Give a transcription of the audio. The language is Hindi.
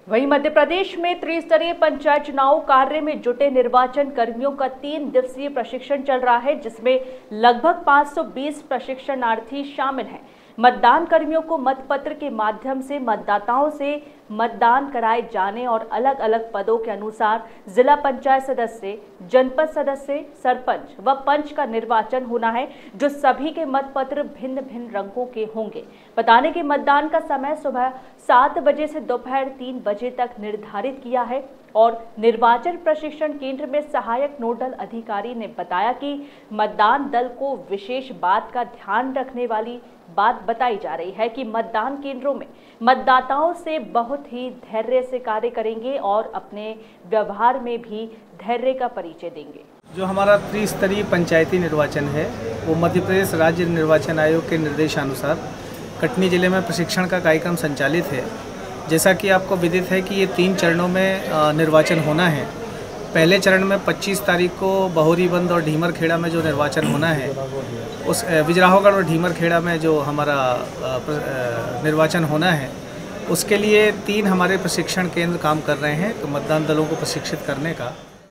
वहीं मध्य प्रदेश में त्रिस्तरीय पंचायत चुनाव कार्य में जुटे निर्वाचन कर्मियों का 3 दिवसीय प्रशिक्षण चल रहा है, जिसमें लगभग 520 प्रशिक्षणार्थी शामिल हैं। मतदान कर्मियों को मतपत्र के माध्यम से मतदाताओं से मतदान कराए जाने और अलग अलग पदों के अनुसार जिला पंचायत सदस्य, जनपद सदस्य, सरपंच व पंच का निर्वाचन होना है, जो सभी के मतपत्र भिन्न भिन्न रंगों के होंगे। बताने के मतदान का समय सुबह 7 बजे से दोपहर 3 बजे तक निर्धारित किया है और निर्वाचन प्रशिक्षण केंद्र में सहायक नोडल अधिकारी ने बताया कि मतदान दल को विशेष बात का ध्यान रखने वाली बात बताई जा रही है कि मतदान केंद्रों में मतदाताओं से बहुत ही धैर्य से कार्य करेंगे और अपने व्यवहार में भी धैर्य का परिचय देंगे। जो हमारा त्रिस्तरीय पंचायती निर्वाचन है वो मध्य प्रदेश राज्य निर्वाचन आयोग के निर्देशानुसार कटनी जिले में प्रशिक्षण का कार्यक्रम संचालित है। जैसा कि आपको विदित है कि ये 3 चरणों में निर्वाचन होना है। पहले चरण में 25 तारीख को बहोरीबंद और ढीमरखेड़ा में जो निर्वाचन होना है, उस विजराहोगढ़ और ढीमरखेड़ा में जो हमारा निर्वाचन होना है, उसके लिए 3 हमारे प्रशिक्षण केंद्र काम कर रहे हैं तो मतदान दलों को प्रशिक्षित करने का।